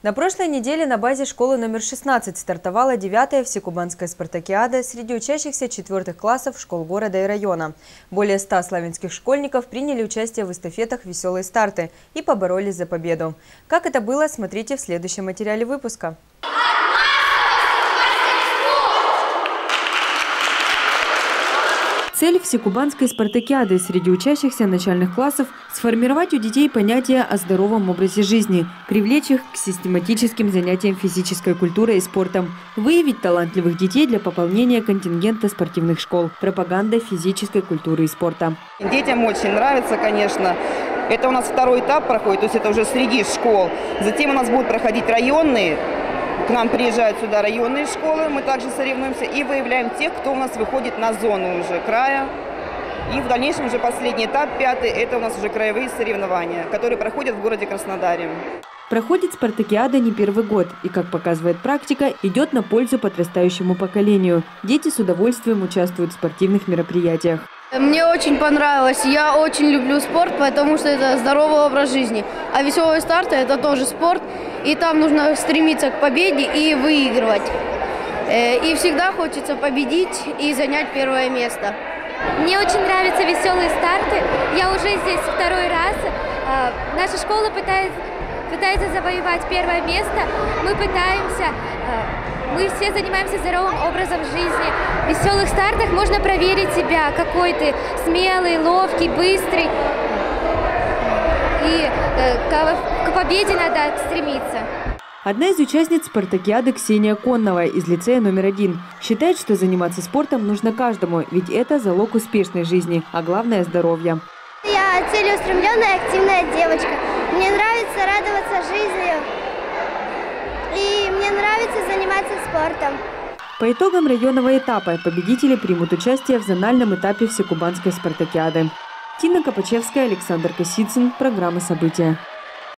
На прошлой неделе на базе школы номер 16 стартовала 9-я всекубанская спартакиада среди учащихся 4 классов школ города и района. Более 100 славянских школьников приняли участие в эстафетах «Веселые старты» и поборолись за победу. Как это было, смотрите в следующем материале выпуска. Цель всекубанской спартакиады среди учащихся начальных классов – сформировать у детей понятие о здоровом образе жизни, привлечь их к систематическим занятиям физической культурой и спортом, выявить талантливых детей для пополнения контингента спортивных школ, пропаганда физической культуры и спорта. Детям очень нравится, конечно. Это у нас второй этап проходит, то есть это уже среди школ. Затем у нас будут проходить районные. К нам приезжают сюда районные школы, мы также соревнуемся и выявляем тех, кто у нас выходит на зону уже края. И в дальнейшем уже последний этап, 5-й, это у нас уже краевые соревнования, которые проходят в городе Краснодаре. Проходит спартакиада не первый год и, как показывает практика, идет на пользу подрастающему поколению. Дети с удовольствием участвуют в спортивных мероприятиях. Мне очень понравилось. Я очень люблю спорт, потому что это здоровый образ жизни. А веселые старты – это тоже спорт. И там нужно стремиться к победе и выигрывать. И всегда хочется победить и занять первое место. Мне очень нравятся веселые старты. Я уже здесь второй раз. Наша школа пытается завоевать первое место. Мы все занимаемся здоровым образом жизни. В веселых стартах можно проверить себя, какой ты смелый, ловкий, быстрый. И к победе надо стремиться. Одна из участниц спартакиады Ксения Коннова из лицея номер 1 считает, что заниматься спортом нужно каждому, ведь это залог успешной жизни, а главное – здоровья. Я целеустремленная, активная девочка. Мне нравится радоваться жизнью. И мне нравится заниматься спортом. По итогам районного этапа победители примут участие в зональном этапе всекубанской спартакиады. Тина Копачевская, Александр Косицын. Программа «События».